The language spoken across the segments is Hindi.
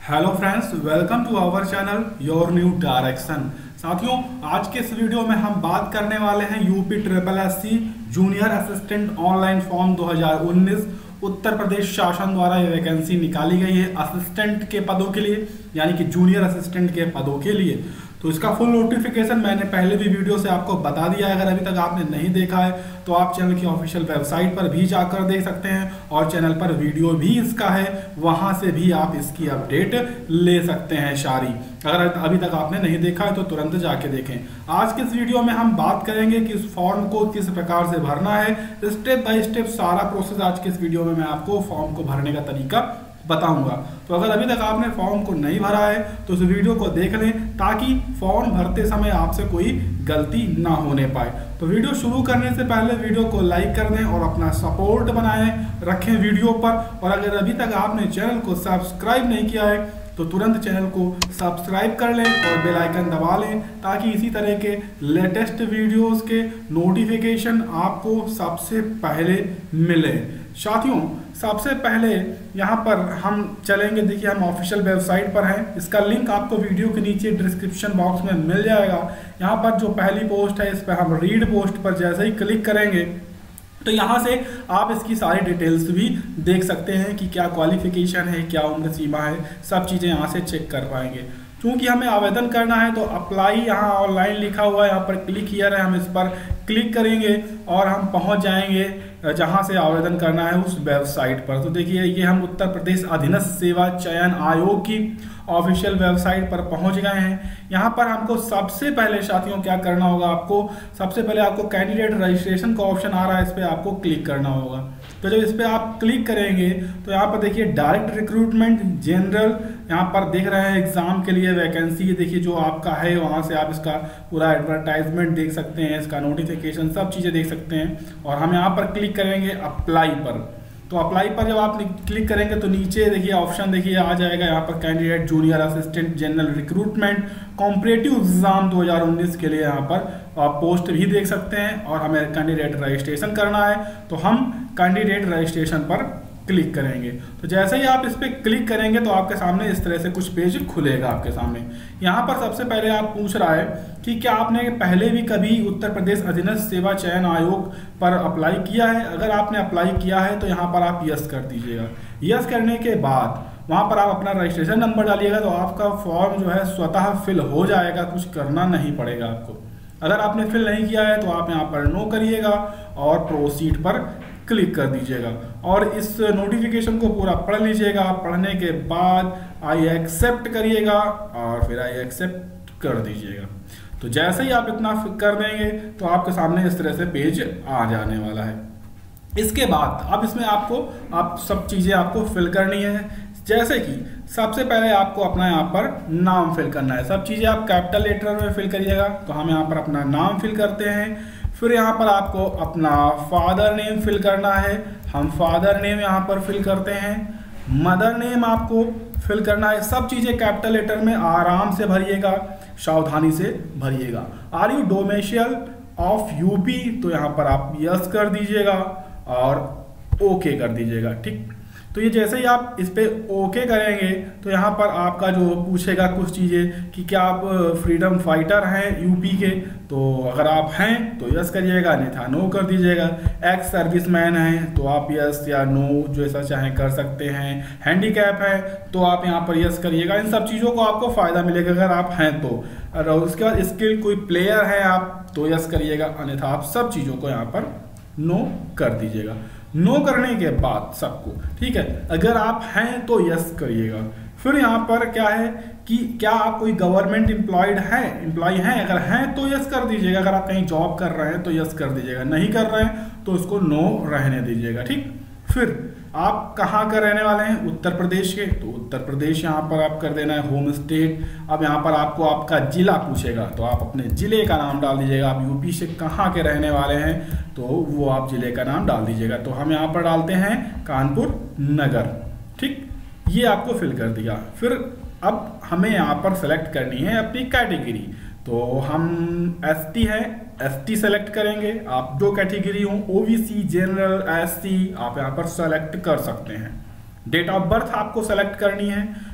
Hello friends, welcome to our channel your new direction. साथियों, आज के इस वीडियो में हम बात करने वाले हैं UP triple SC junior assistant online form 2019। Uttar Pradesh शासन द्वारा ये वैकेंसी निकाली गई है असिस्टेंट के पदों के लिए, यानी कि जूनियर असिस्टेंट के पदों के लिए। तो इसका फुल नोटिफिकेशन मैंने पहले भी वीडियो से आपको बता दिया है। अगर अभी तक आपने नहीं देखा है तो आप चैनल की ऑफिशियल वेबसाइट पर भी जाकर देख सकते हैं और चैनल पर वीडियो भी इसका है, वहां से भी आप इसकी अपडेट ले सकते हैं सारी। अगर अभी तक आपने नहीं देखा है तो तुरंत जाके देखें। आज के इस वीडियो में हम बात करेंगे कि इस फॉर्म को किस प्रकार से भरना है। स्टेप बाय स्टेप सारा प्रोसेस आज के इस वीडियो में मैं आपको फॉर्म को भरने का तरीका बताऊंगा। तो अगर अभी तक आपने फॉर्म को नहीं भरा है तो इस वीडियो को देख लें ताकि फॉर्म भरते समय आपसे कोई गलती ना होने पाए। तो वीडियो शुरू करने से पहले वीडियो को लाइक कर दें और अपना सपोर्ट बनाए रखें वीडियो पर। और अगर अभी तक आपने चैनल को सब्सक्राइब नहीं किया है तो तुरंत चैनल को सब्सक्राइब कर लें और बेल आइकन दबा लें ताकि इसी तरह के लेटेस्ट वीडियोस के नोटिफिकेशन आपको सबसे पहले मिले। साथियों, सबसे पहले यहाँ पर हम चलेंगे। देखिए, हम ऑफिशियल वेबसाइट पर हैं। इसका लिंक आपको वीडियो के नीचे डिस्क्रिप्शन बॉक्स में मिल जाएगा। यहाँ पर जो पहली पोस्ट है इस पर हम रीड पोस्ट पर जैसे ही क्लिक करेंगे तो यहाँ से आप इसकी सारी डिटेल्स भी देख सकते हैं कि क्या क्वालिफिकेशन है, क्या उम्र सीमा है, सब चीज़ें यहाँ से चेक कर पाएंगे। क्योंकि हमें आवेदन करना है तो अप्लाई यहाँ ऑनलाइन लिखा हुआ है, यहाँ पर क्लिक हियर है, हम इस पर क्लिक करेंगे और हम पहुँच जाएंगे जहाँ से आवेदन करना है उस वेबसाइट पर। तो देखिए, ये हम उत्तर प्रदेश अधीनस्थ सेवा चयन आयोग की ऑफिशियल वेबसाइट पर पहुंच गए हैं। यहाँ पर हमको सबसे पहले साथियों क्या करना होगा, आपको सबसे पहले आपको कैंडिडेट रजिस्ट्रेशन का ऑप्शन आ रहा है, इस पर आपको क्लिक करना होगा। तो जब इस पर आप क्लिक करेंगे तो यहाँ पर देखिए डायरेक्ट रिक्रूटमेंट जनरल, यहाँ पर देख रहे हैं एग्जाम के लिए वैकेंसी। देखिए जो आपका है वहाँ से आप इसका पूरा एडवर्टाइजमेंट देख सकते हैं, इसका नोटिफिकेशन सब चीज़ें देख सकते हैं। और हम यहाँ पर क्लिक करेंगे अप्लाई पर। तो अप्लाई पर जब आप क्लिक करेंगे तो नीचे देखिए ऑप्शन देखिए आ जाएगा, यहाँ पर candidate junior assistant general recruitment competitive exam 2019 के लिए यहाँ पर आप पोस्ट भी देख सकते हैं। और हमें कैंडिडेट रजिस्ट्रेशन करना है तो हम कैंडिडेट रजिस्ट्रेशन पर क्लिक करेंगे। तो जैसे ही आप इस पर क्लिक करेंगे तो आपके सामने इस तरह से कुछ पेज खुलेगा आपके सामने। यहाँ पर सबसे पहले आप पूछ रहा है कि क्या आपने पहले भी कभी उत्तर प्रदेश अधीनस्थ सेवा चयन आयोग पर अप्लाई किया है। अगर आपने अप्लाई किया है तो यहाँ पर आप यस कर दीजिएगा। यस करने के बाद वहाँ पर आप अपना रजिस्ट्रेशन नंबर डालिएगा तो आपका फॉर्म जो है स्वतः फिल हो जाएगा, कुछ करना नहीं पड़ेगा आपको। अगर आपने फिल नहीं किया है तो आप यहाँ पर नो करिएगा और प्रोसीड पर क्लिक कर दीजिएगा और इस नोटिफिकेशन को पूरा पढ़ लीजिएगा। पढ़ने के बाद आई एक्सेप्ट करिएगा और फिर आई एक्सेप्ट कर दीजिएगा। तो जैसे ही आप इतना कर देंगे तो आपके सामने इस तरह से पेज आ जाने वाला है। इसके बाद अब इसमें आप सब चीज़ें आपको फिल करनी है। जैसे कि सबसे पहले आपको अपना यहाँ पर नाम फिल करना है। सब चीज़ें आप कैपिटल लेटर में फिल करिएगा। तो हम यहाँ पर अपना नाम फिल करते हैं। फिर यहाँ पर आपको अपना फादर नेम फिल करना है, हम फादर नेम यहाँ पर फिल करते हैं। मदर नेम आपको फिल करना है। सब चीज़ें कैपिटल लेटर में आराम से भरिएगा, सावधानी से भरिएगा। Are you domicile of UP, तो यहाँ पर आप यस कर दीजिएगा और ओके कर दीजिएगा। ठीक, तो ये जैसे ही आप इस पे ओके करेंगे तो यहाँ पर आपका जो पूछेगा कुछ चीज़ें कि क्या आप फ्रीडम फाइटर हैं यूपी के, तो अगर आप हैं तो यस करिएगा, नहीं था नो कर दीजिएगा। एक्स सर्विसमैन हैं तो आप यस या नो जैसा चाहें कर सकते हैं। हैंडीकैप है तो आप यहाँ पर यस करिएगा। इन सब चीज़ों को आपको फ़ायदा मिलेगा अगर आप हैं तो। और उसके बाद स्किल कोई प्लेयर है आप तो यस करिएगा, अन्यथा आप सब चीज़ों को यहाँ पर नो कर दीजिएगा। नो करने के बाद सबको ठीक है, अगर आप हैं तो यस करिएगा। फिर यहाँ पर क्या है कि क्या आप कोई गवर्नमेंट एम्प्लॉय हैं, अगर हैं तो यस कर दीजिएगा। अगर आप कहीं जॉब कर रहे हैं तो यस कर दीजिएगा, नहीं कर रहे हैं तो उसको नो रहने दीजिएगा। ठीक, फिर आप कहाँ का रहने वाले हैं, उत्तर प्रदेश के, तो उत्तर प्रदेश यहाँ पर आप कर देना है होम स्टेट। अब यहाँ पर आपको आपका जिला पूछेगा तो आप अपने जिले का नाम डाल दीजिएगा। आप यूपी से कहाँ के रहने वाले हैं तो वो आप जिले का नाम डाल दीजिएगा। तो हम यहाँ पर डालते हैं कानपुर नगर। ठीक, ये आपको फिल कर दिया। फिर अब हमें यहाँ पर सेलेक्ट करनी है अपनी कैटेगरी। तो हम एसटी है, एसटी सेलेक्ट करेंगे। आप जो कैटेगरी हो, ओबीसी, जनरल, एससी, आप यहाँ पर सेलेक्ट कर सकते हैं। डेट ऑफ बर्थ आपको सेलेक्ट करनी है।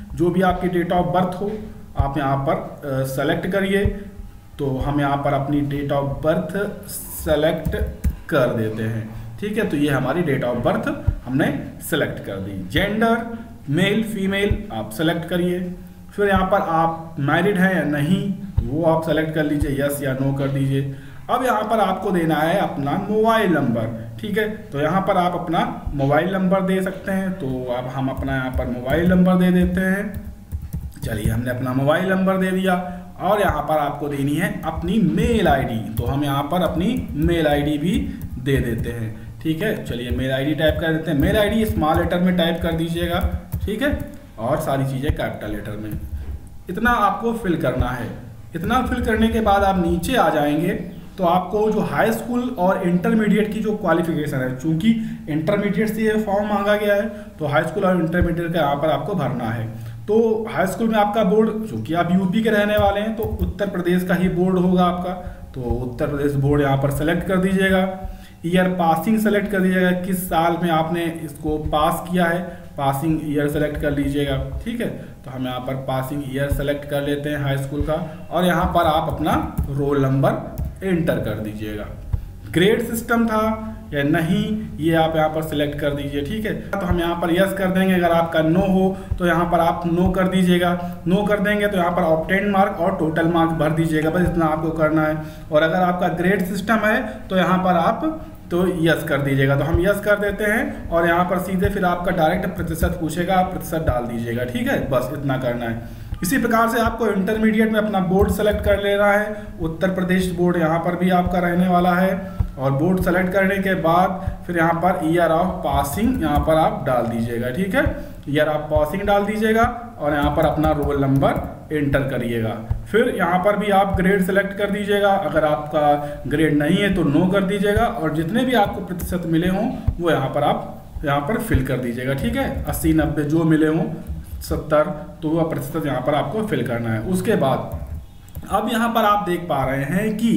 जो भी आपकी डेट ऑफ बर्थ हो आप यहाँ पर सेलेक्ट करिए। तो हम यहाँ पर अपनी डेट ऑफ बर्थ सेलेक्ट कर देते हैं, ठीक है। तो ये हमारी डेट ऑफ बर्थ हमने सेलेक्ट कर दी। जेंडर मेल फीमेल आप सेलेक्ट करिए। फिर यहाँ पर आप मैरिड हैं या नहीं वो आप सेलेक्ट कर लीजिए, यस या नो कर दीजिए। अब यहाँ पर आपको देना है अपना मोबाइल नंबर, ठीक है। तो यहाँ पर आप अपना मोबाइल नंबर दे सकते हैं। तो अब हम अपना यहाँ पर मोबाइल नंबर दे देते हैं। चलिए हमने अपना मोबाइल नंबर दे दिया और यहाँ पर आपको देनी है अपनी मेल आईडी। तो हम यहाँ पर अपनी मेल आईडी भी दे देते हैं, ठीक है। चलिए मेल आईडी टाइप कर देते हैं। मेल आईडी स्मॉल लेटर में टाइप कर दीजिएगा, ठीक है, और सारी चीज़ें कैपिटल लेटर में। इतना आपको फिल करना है। इतना फिल करने के बाद आप नीचे आ जाएंगे तो आपको जो हाई स्कूल और इंटरमीडिएट की जो क्वालिफिकेशन है, चूंकि इंटरमीडिएट से ये फॉर्म मांगा गया है तो हाई स्कूल और इंटरमीडिएट का यहाँ पर आपको भरना है। तो हाई स्कूल में आपका बोर्ड, चूंकि आप यूपी के रहने वाले हैं तो उत्तर प्रदेश का ही बोर्ड होगा आपका। तो उत्तर प्रदेश बोर्ड यहाँ पर सेलेक्ट कर दीजिएगा। ईयर पासिंग सेलेक्ट कर दीजिएगा, किस साल में आपने इसको पास किया है, पासिंग ईयर सेलेक्ट कर लीजिएगा, ठीक है। तो हम यहाँ पर पासिंग ईयर सेलेक्ट कर लेते हैं हाई स्कूल का और यहाँ पर आप अपना रोल नंबर एंटर कर दीजिएगा। ग्रेड सिस्टम था या नहीं ये आप यहाँ पर सिलेक्ट कर दीजिए, ठीक है। तो हम यहाँ पर यस कर देंगे। अगर आपका नो हो तो यहाँ पर आप नो कर दीजिएगा। नो कर देंगे तो यहाँ पर ऑब्टेन मार्क और टोटल मार्क भर दीजिएगा, बस इतना आपको करना है। और अगर आपका ग्रेड सिस्टम है तो यहाँ पर आप तो यस कर दीजिएगा। तो हम यस कर देते हैं और यहाँ पर सीधे फिर आपका डायरेक्ट प्रतिशत पूछेगा, आप प्रतिशत डाल दीजिएगा, ठीक है। बस इतना करना है। इसी प्रकार से आपको इंटरमीडिएट में अपना बोर्ड सेलेक्ट कर लेना है। उत्तर प्रदेश बोर्ड यहाँ पर भी आपका रहने वाला है। और बोर्ड सेलेक्ट करने के बाद फिर यहाँ पर ईयर ऑफ पासिंग यहाँ पर आप डाल दीजिएगा, ठीक है। ईयर ऑफ पासिंग डाल दीजिएगा और यहाँ पर अपना रोल नंबर एंटर करिएगा। फिर यहाँ पर भी आप ग्रेड सेलेक्ट कर दीजिएगा। अगर आपका ग्रेड नहीं है तो नो कर दीजिएगा और जितने भी आपको प्रतिशत मिले हों वो यहाँ पर आप यहाँ पर फिल कर दीजिएगा, ठीक है। 80 90 जो मिले हों 70 तो वह प्रतिशत यहाँ पर आपको फिल करना है। उसके बाद अब यहाँ पर आप देख पा रहे हैं कि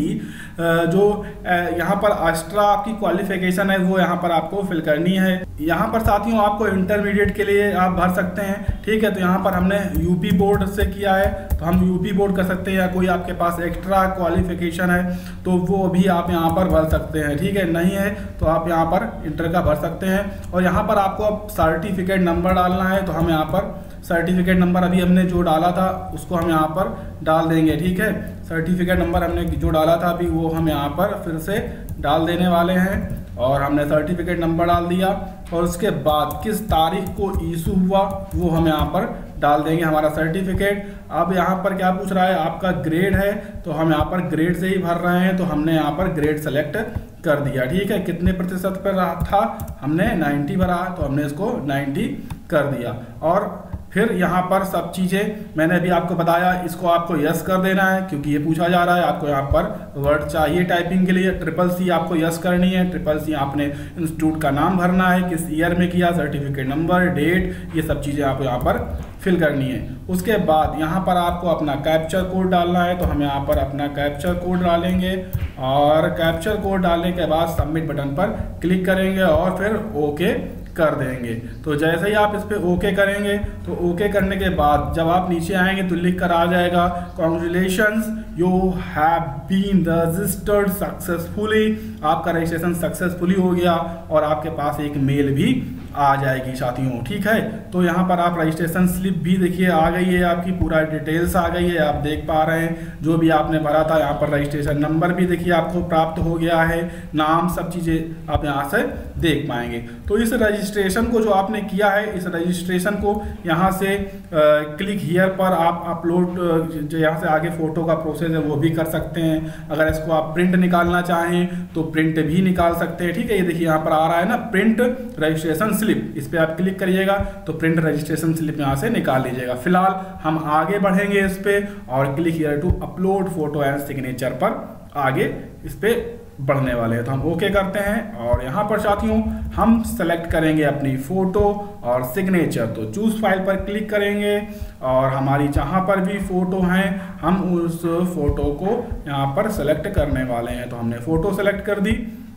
जो यहाँ पर एक्स्ट्रा आपकी क्वालिफिकेशन है वो यहाँ पर आपको फिल करनी है। यहाँ पर साथियों आपको इंटरमीडिएट के लिए आप भर सकते हैं, ठीक है। तो यहाँ पर हमने यूपी बोर्ड से किया है तो हम यूपी बोर्ड कर सकते हैं, या कोई आपके पास एक्स्ट्रा क्वालिफिकेशन है तो वो भी आप यहाँ पर भर सकते हैं, ठीक है। नहीं है तो आप यहाँ पर इंटर का भर सकते हैं। और यहाँ पर आपको अब सर्टिफिकेट नंबर डालना है। तो हम यहाँ पर सर्टिफिकेट नंबर अभी हमने जो डाला था उसको हम यहाँ पर डाल देंगे, ठीक है। सर्टिफिकेट नंबर हमने जो डाला था अभी वो हम यहाँ पर फिर से डाल देने वाले हैं। और हमने सर्टिफिकेट नंबर डाल दिया और उसके बाद किस तारीख को इशू हुआ वो हम यहाँ पर डाल देंगे हमारा सर्टिफिकेट। अब यहाँ पर क्या पूछ रहा है, आपका ग्रेड है तो हम यहाँ पर ग्रेड से ही भर रहे हैं। तो हमने यहाँ पर ग्रेड सेलेक्ट कर दिया, ठीक है। कितने प्रतिशत पर रहा था, हमने 90 भरा तो हमने इसको 90 कर दिया। और फिर यहाँ पर सब चीज़ें मैंने अभी आपको बताया, इसको आपको यस कर देना है क्योंकि ये पूछा जा रहा है। आपको यहाँ पर वर्ड चाहिए टाइपिंग के लिए। CCC आपको यस करनी है। CCC आपने इंस्टीट्यूट का नाम भरना है, किस ईयर में किया, सर्टिफिकेट नंबर, डेट, ये सब चीज़ें आपको यहाँ पर फिल करनी है। उसके बाद यहाँ पर आपको अपना कैप्चर कोड डालना है। तो हम यहाँ पर अपना कैप्चर कोड डालेंगे और कैप्चर कोड डालने के बाद सबमिट बटन पर क्लिक करेंगे और फिर ओके कर देंगे। तो जैसे ही आप इस पर ओके करेंगे तो ओके करने के बाद जब आप नीचे आएंगे तो लिख कर आ जाएगा congratulations you have been registered successfully. आपका रजिस्ट्रेशन सक्सेसफुली हो गया और आपके पास एक मेल भी आ जाएगी साथियों, ठीक है। तो यहाँ पर आप रजिस्ट्रेशन स्लिप भी देखिए आ गई है, आपकी पूरा डिटेल्स आ गई है, आप देख पा रहे हैं जो भी आपने भरा था। यहाँ पर रजिस्ट्रेशन नंबर भी देखिए आपको प्राप्त हो गया है, नाम, सब चीज़ें आप यहाँ से देख पाएंगे। तो इस रजिस्ट्रेशन को जो आपने किया है, इस रजिस्ट्रेशन को यहाँ से क्लिक हियर पर आप अपलोड, जो यहाँ से आगे फोटो का प्रोसेस है वो भी कर सकते हैं। अगर इसको आप प्रिंट निकालना चाहें तो प्रिंट भी निकाल सकते हैं, ठीक है। ये देखिए यहाँ पर आ रहा है ना प्रिंट रजिस्ट्रेशन स्लिप, इस पे आप क्लिक करिएगा तो प्रिंट रजिस्ट्रेशन स्लिप यहाँ से निकाल लीजिएगा। फिलहाल हम आगे बढ़ेंगे इस पे और click here to upload photo and signature पर आगे इस पे बढ़ने वाले हैं। तो हम ओके करते हैं और यहाँ पर साथियों हम सेलेक्ट करेंगे अपनी फोटो और सिग्नेचर। तो चूज फाइल पर क्लिक करेंगे और हमारी जहाँ पर भी फोटो हैं हम उस फोटो को यहाँ पर सेलेक्ट करने वाले हैं। तो हमने फोटो सेलेक्ट कर दी।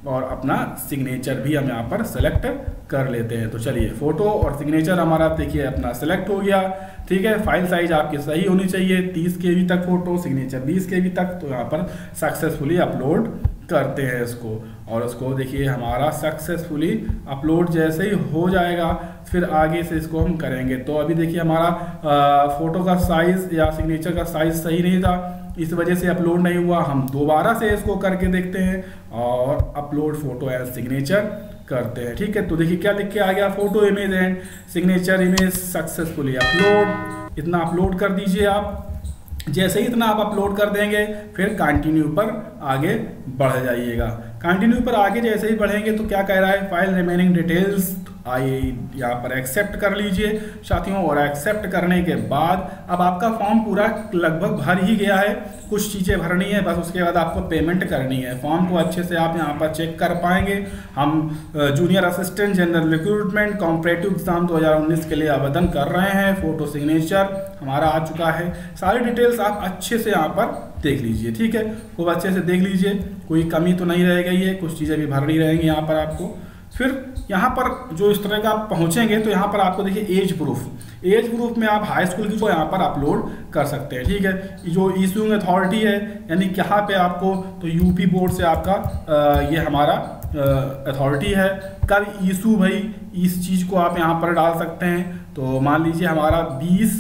और अपना सिग्नेचर भी हम यहाँ पर सेलेक्ट कर लेते हैं। तो चलिए फ़ोटो और सिग्नेचर हमारा देखिए अपना सेलेक्ट हो गया। ठीक है, फाइल साइज आपकी सही होनी चाहिए, 30 KB तक फ़ोटो, सिग्नेचर 20 KB तक। तो यहाँ पर सक्सेसफुली अपलोड करते हैं इसको, और उसको देखिए हमारा सक्सेसफुली अपलोड जैसे ही हो जाएगा फिर आगे से इसको हम करेंगे। तो अभी देखिए हमारा फ़ोटो का साइज़ या सिग्नेचर का साइज़ सही नहीं था, इस वजह से अपलोड नहीं हुआ। हम दोबारा से इसको करके देखते हैं और अपलोड फ़ोटो एंड सिग्नेचर करते हैं। ठीक है, तो देखिए क्या लिख के आ गया, photo image and signature image successfully upload. इतना अपलोड कर दीजिए आप। जैसे ही इतना आप अपलोड कर देंगे फिर कंटिन्यू पर आगे बढ़ जाइएगा। कंटिन्यू पर आगे जैसे ही बढ़ेंगे तो क्या कह रहा है, फाइल रिमेनिंग डिटेल्स आइए यहाँ पर एक्सेप्ट कर लीजिए साथियों। और एक्सेप्ट करने के बाद अब आपका फॉर्म पूरा लगभग भर ही गया है, कुछ चीज़ें भरनी है बस, उसके बाद आपको पेमेंट करनी है। फॉर्म को अच्छे से आप यहाँ पर चेक कर पाएंगे। हम junior assistant general recruitment competitive exam 2019 के लिए आवेदन कर रहे हैं। फ़ोटो सिग्नेचर हमारा आ चुका है, सारी डिटेल्स आप अच्छे से यहाँ पर देख लीजिए। ठीक है, खूब अच्छे से देख लीजिए, कोई कमी तो नहीं रह गई है, कुछ चीज़ें भी भरनी रहेंगी यहाँ पर आपको। फिर यहाँ पर जो इस तरह का आप पहुँचेंगे तो यहाँ पर आपको देखिए एज प्रूफ में आप हाई स्कूल की जो यहाँ पर अपलोड कर सकते हैं। ठीक है, जो इशूइंग अथॉरिटी है यानी यहाँ पे आपको तो यूपी बोर्ड से आपका ये हमारा अथॉरिटी है, कब इशू भाई इस चीज़ को आप यहाँ पर डाल सकते हैं। तो मान लीजिए हमारा 20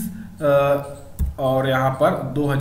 और यहाँ पर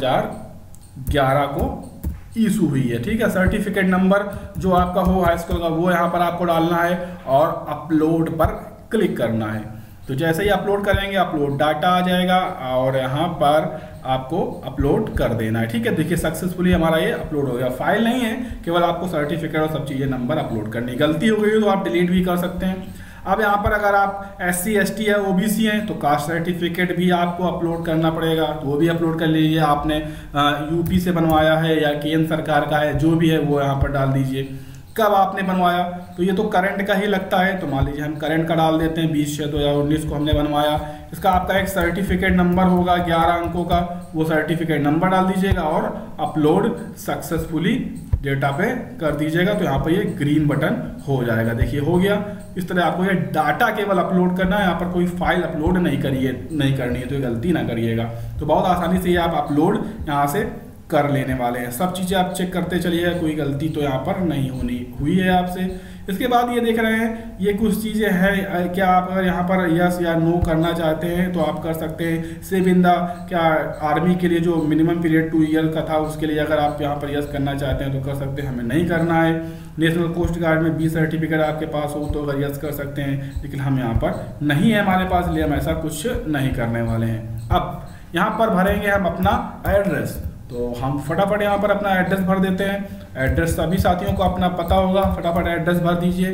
2011 को इशू हुई है। ठीक है, सर्टिफिकेट नंबर जो आपका हो हाई स्कूल का वो यहाँ पर आपको डालना है और अपलोड पर क्लिक करना है। तो जैसे ही अपलोड करेंगे अपलोड डाटा आ जाएगा और यहाँ पर आपको अपलोड कर देना है। ठीक है, देखिए सक्सेसफुली हमारा ये अपलोड हो गया। फाइल नहीं है, केवल आपको सर्टिफिकेट और सब चीज़ें नंबर अपलोड करनी। गलती हो गई तो आप डिलीट भी कर सकते हैं। अब यहाँ पर अगर आप SC ST है OBC हैं तो कास्ट सर्टिफिकेट भी आपको अपलोड करना पड़ेगा, तो वो भी अपलोड कर लीजिए। आपने यूपी से बनवाया है या केंद्र सरकार का है, जो भी है वो यहाँ पर डाल दीजिए। कब आपने बनवाया, तो ये तो करंट का ही लगता है, तो मान लीजिए हम करंट का डाल देते हैं, 20/6/2019 को हमने बनवाया। इसका आपका एक सर्टिफिकेट नंबर होगा 11 अंकों का, वो सर्टिफिकेट नंबर डाल दीजिएगा और अपलोड सक्सेसफुली डेटा पे कर दीजिएगा। तो यहाँ पर ये ग्रीन बटन हो जाएगा, देखिए हो गया। इस तरह आपको ये डाटा केवल अपलोड करना है, यहाँ पर कोई फाइल अपलोड नहीं करनी है, तो ये गलती ना करिएगा। तो बहुत आसानी से ये आप अपलोड यहाँ से कर लेने वाले हैं। सब चीज़ें आप चेक करते चलिए, कोई गलती तो यहाँ पर नहीं हुई है आपसे। इसके बाद ये देख रहे हैं ये कुछ चीज़ें हैं, क्या आप अगर यहाँ पर यस या नो करना चाहते हैं तो आप कर सकते हैं। सेव इन द, क्या आर्मी के लिए जो मिनिमम पीरियड 2 ईयर का था उसके लिए अगर आप यहाँ पर यस करना चाहते हैं तो कर सकते हैं, हमें नहीं करना है। नेशनल कोस्ट गार्ड में 20 सर्टिफिकेट आपके पास हो तो अगर यस कर सकते हैं, लेकिन हम यहाँ पर नहीं है हमारे पास, इसलिए हम ऐसा कुछ नहीं करने वाले हैं। अब यहाँ पर भरेंगे हम अपना एड्रेस, तो हम फटाफट यहाँ पर अपना एड्रेस भर देते हैं। एड्रेस सभी साथियों को अपना पता होगा, फटाफट एड्रेस भर दीजिए।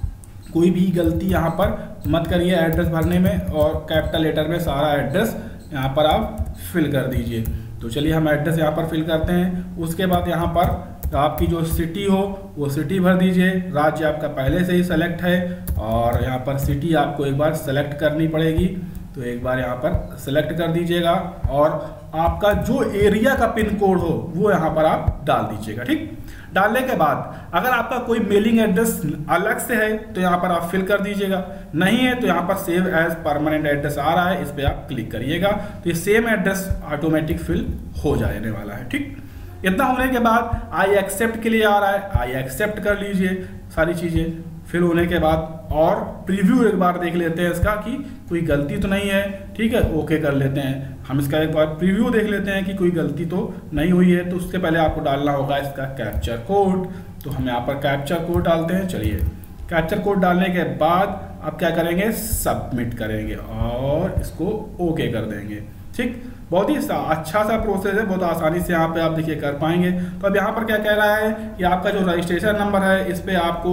कोई भी गलती यहाँ पर मत करिए एड्रेस भरने में, और कैपिटल लेटर में सारा एड्रेस यहाँ पर आप फिल कर दीजिए। तो चलिए हम एड्रेस यहाँ पर फिल करते हैं। उसके बाद यहाँ पर आपकी जो सिटी हो वो सिटी भर दीजिए। राज्य आपका पहले से ही सेलेक्ट है और यहाँ पर सिटी आपको एक बार सेलेक्ट करनी पड़ेगी, तो एक बार यहाँ पर सेलेक्ट कर दीजिएगा और आपका जो एरिया का पिन कोड हो वो यहाँ पर आप डाल दीजिएगा। ठीक, डालने के बाद अगर आपका कोई मेलिंग एड्रेस अलग से है तो यहाँ पर आप फिल कर दीजिएगा, नहीं है तो यहाँ पर सेव एज परमानेंट एड्रेस आ रहा है, इस पर आप क्लिक करिएगा तो ये सेम एड्रेस ऑटोमेटिक फिल हो जाने वाला है। ठीक, इतना होने के बाद आई एक्सेप्ट के लिए आ रहा है, आई एक्सेप्ट कर लीजिए सारी चीज़ें। फिल होने के बाद और प्रीव्यू एक बार देख लेते हैं इसका कि कोई गलती तो नहीं है। ठीक है, ओके कर लेते हैं। हम इसका एक बार प्रीव्यू देख लेते हैं कि कोई गलती तो नहीं हुई है। तो उसके पहले आपको डालना होगा इसका कैप्चर कोड, तो हम यहाँ पर कैप्चर कोड डालते हैं। चलिए, कैप्चर कोड डालने के बाद आप क्या करेंगे, सबमिट करेंगे और इसको ओके कर देंगे। ठीक, बहुत ही अच्छा सा प्रोसेस है, बहुत आसानी से यहाँ पे आप देखिए कर पाएंगे। तो अब यहाँ पर क्या कह रहा है कि आपका जो रजिस्ट्रेशन नंबर है इस पे आपको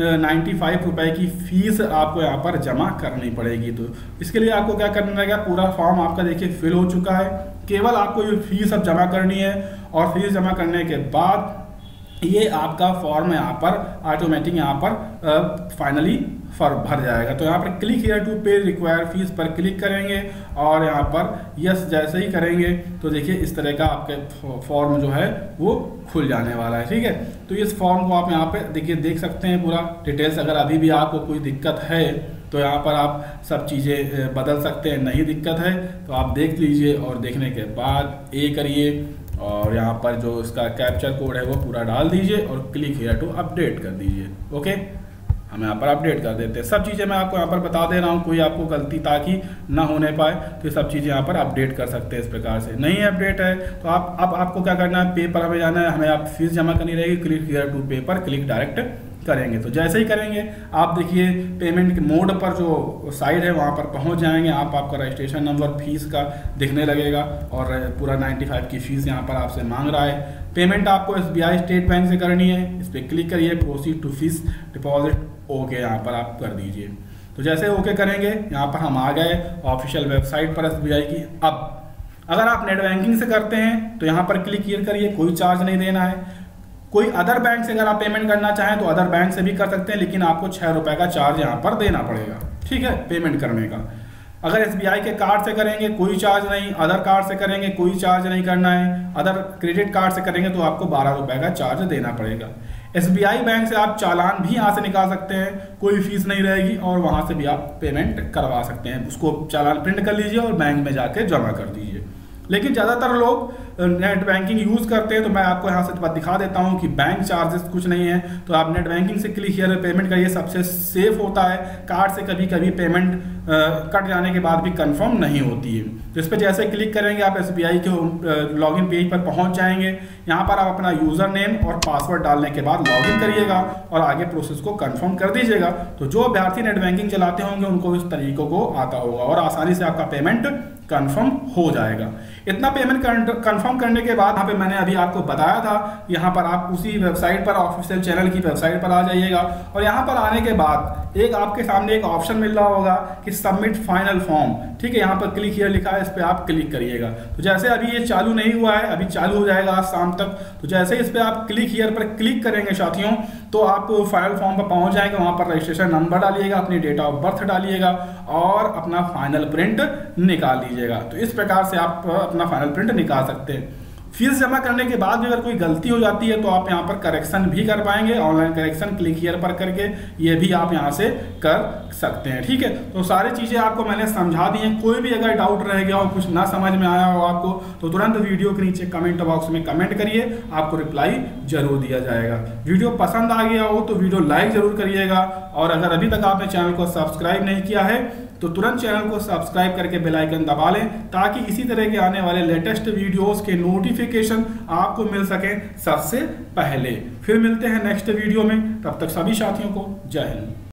95 रुपये की फीस आपको यहाँ पर जमा करनी पड़ेगी। तो इसके लिए आपको क्या करना रहेगा, पूरा फॉर्म आपका देखिए फिल हो चुका है, केवल आपको ये फीस अब जमा करनी है। और फीस जमा करने के बाद ये आपका फॉर्म यहाँ पर ऑटोमेटिक यहाँ पर फाइनली फॉर्म भर जाएगा। तो यहाँ पर click here to pay require fees पर क्लिक करेंगे और यहाँ पर यस जैसे ही करेंगे तो देखिए इस तरह का आपके फॉर्म जो है वो खुल जाने वाला है। ठीक है, तो इस फॉर्म को आप यहाँ पे देखिए देख सकते हैं पूरा डिटेल्स। अगर अभी भी आपको कोई दिक्कत है तो यहाँ पर आप सब चीज़ें बदल सकते हैं, नहीं दिक्कत है तो आप देख लीजिए और देखने के बाद ए करिए और यहाँ पर जो इसका कैप्चर कोड है वो पूरा डाल दीजिए और क्लिक हियर टू अपडेट कर दीजिए। ओके, हम यहाँ पर अपडेट कर देते हैं। सब चीज़ें मैं आपको यहाँ पर बता दे रहा हूँ, कोई आपको गलती ताकि ना होने पाए तो ये सब चीज़ें यहाँ पर अपडेट कर सकते हैं इस प्रकार से। नहीं अपडेट है तो आप अब आपको क्या करना है, पे पर हमें जाना है, हमें आप फीस जमा करनी रहेगी। क्लिक हियर टू पे पर क्लिक डायरेक्ट करेंगे तो जैसे ही करेंगे आप देखिए पेमेंट के मोड पर जो साइड है वहाँ पर पहुँच जाएंगे। आपका रजिस्ट्रेशन नंबर फीस का दिखने लगेगा और पूरा 95 की फीस यहाँ पर आपसे मांग रहा है। पेमेंट आपको SBI स्टेट बैंक से करनी है, इस पर क्लिक करिए, proceed to fees deposit okay यहाँ पर आप कर दीजिए। तो जैसे ओके करेंगे यहाँ पर हम आ गए ऑफिशियल वेबसाइट पर SBI की। अब अगर आप नेट बैंकिंग से करते हैं तो यहाँ पर क्लिक हियर करिए, कोई चार्ज नहीं देना है। कोई अदर बैंक से अगर आप पेमेंट करना चाहें तो अदर बैंक से भी कर सकते हैं, लेकिन आपको 6 रुपये का चार्ज यहाँ पर देना पड़ेगा। ठीक है, पेमेंट करने का। अगर SBI के कार्ड से करेंगे कोई चार्ज नहीं, अदर कार्ड से करेंगे कोई चार्ज नहीं करना है, अदर क्रेडिट कार्ड से करेंगे तो आपको 12 रुपये का चार्ज देना पड़ेगा। SBI बैंक से आप चालान भी यहाँ से निकाल सकते हैं, कोई फीस नहीं रहेगी और वहाँ से भी आप पेमेंट करवा सकते हैं। उसको चालान प्रिंट कर लीजिए और बैंक में जाके जमा कर दीजिए। लेकिन ज़्यादातर लोग नेट बैंकिंग यूज़ करते हैं तो मैं आपको यहाँ से दिखा देता हूँ कि बैंक चार्जेस कुछ नहीं है। तो आप नेट बैंकिंग से क्लिक हियर पेमेंट करिए, सबसे सेफ होता है। कार्ड से कभी कभी पेमेंट कट जाने के बाद भी कंफर्म नहीं होती है। तो इस पर जैसे क्लिक करेंगे आप SBI के लॉगिन पेज पर पहुँच जाएंगे। यहाँ पर आप अपना यूज़र नेम और पासवर्ड डालने के बाद लॉगिन करिएगा और आगे प्रोसेस को कंफर्म कर दीजिएगा। तो जो अभ्यर्थी नेट बैंकिंग चलाते होंगे उनको इस तरीकों को आता होगा और आसानी से आपका पेमेंट कंफर्म हो जाएगा। इतना पेमेंट कंफर्म करने के बाद यहाँ पे मैंने अभी आपको बताया था, यहाँ पर आप उसी वेबसाइट पर ऑफिशियल चैनल की वेबसाइट पर आ जाइएगा और यहाँ पर आने के बाद एक आपके सामने एक ऑप्शन मिल रहा होगा कि सबमिट फाइनल फॉर्म। ठीक है, यहाँ पर क्लिक हियर लिखा है, इस पर आप क्लिक करिएगा। तो जैसे अभी ये चालू नहीं हुआ है, अभी चालू हो जाएगा आज शाम तक। तो जैसे इस पर आप क्लिक हियर पर क्लिक करेंगे साथियों तो आप फाइनल फॉर्म पर पहुँच जाएंगे। वहाँ पर रजिस्ट्रेशन नंबर डालिएगा, अपनी डेट ऑफ बर्थ डालिएगा और अपना फाइनल प्रिंट निकाल लीजिएगा। तो इस प्रकार से आप अपना फाइनल प्रिंट निकाल सकते हैं। फीस जमा करने के बाद भी अगर कोई गलती हो जाती है तो आप यहाँ पर करेक्शन भी कर पाएंगे, ऑनलाइन करेक्शन क्लिक हियर पर करके ये भी आप यहाँ से कर सकते हैं। ठीक है, तो सारी चीज़ें आपको मैंने समझा दी हैं। कोई भी अगर डाउट रह गया हो, कुछ ना समझ में आया हो आपको तो तुरंत वीडियो के नीचे कमेंट बॉक्स में कमेंट करिए, आपको रिप्लाई जरूर दिया जाएगा। वीडियो पसंद आ गया हो तो वीडियो लाइक जरूर करिएगा और अगर अभी तक आपने चैनल को सब्सक्राइब नहीं किया है तो तुरंत चैनल को सब्सक्राइब करके बेल आइकन दबा लें ताकि इसी तरह के आने वाले लेटेस्ट वीडियोस के नोटिफिकेशन आपको मिल सके सबसे पहले। फिर मिलते हैं नेक्स्ट वीडियो में, तब तक सभी साथियों को जय हिंद।